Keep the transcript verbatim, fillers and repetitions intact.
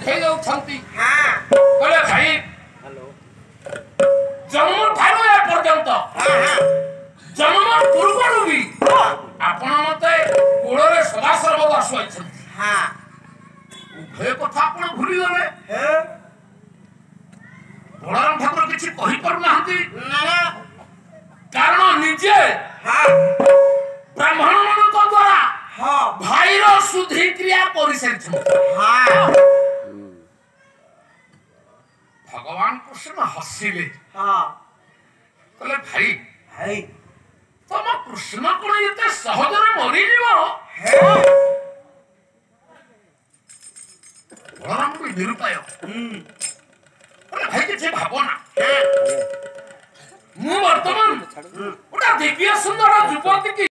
बुझे कहले भाई जन्म ठारू ए पर्यंत जन्म पूर्व भी आपण मते कोड़े सदा सर्वदा शुआई हाँ उभय कथा आपण भूली गले बलराम ठाकुर किछि कहि पर नाहंती कारण निजे ब्राह्मण मान द्वारा भाईर शुद्धि क्रिया परिसर भगवान कृष्ण हसिले कहले भाई भाई तुम कृष्ण को ये सहजरे मरी जीव बलराम को निरुपाय कहले भाई किछि भावना मु वर्तमान गोटा दिव्य सुंदर युवती